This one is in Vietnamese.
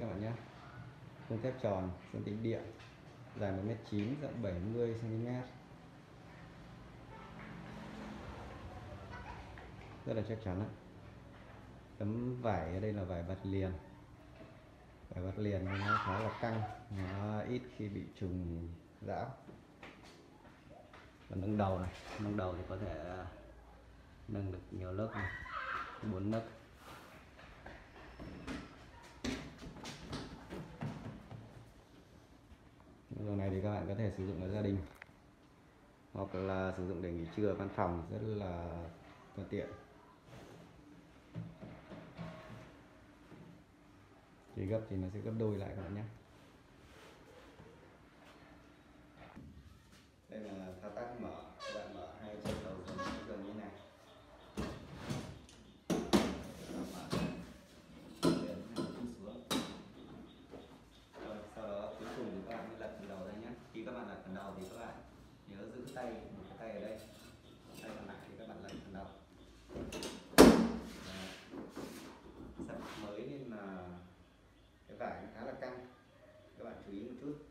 bạn nhé. Khung thép tròn, sơn tĩnh điện, dài 1m9, rộng 70 cm, rất là chắc chắn đấy. Tấm vải ở đây là vải bạt liền, vải bạt liền nó khá là căng, nó ít khi bị trùng rão. Và nâng đầu này, nâng đầu thì có thể nâng được nhiều lớp này, 4 lớp. Dòng này thì các bạn có thể sử dụng ở gia đình hoặc là sử dụng để nghỉ trưa ở văn phòng, rất là thuận tiện. Khi gấp thì nó sẽ gấp đôi lại các bạn nhé. Đây là thao tác mở, các bạn mở hai chân đầu dần như thế này. Sau đó cuối cùng thì các bạn mới lật phần đầu ra nhé. Khi các bạn lật phần đầu thì các bạn nhớ giữ tay, một cái tay ở đây, tay còn lại thì các bạn lật phần đầu. Sắp mới nên là cái vải nó khá là căng, các bạn chú ý một chút.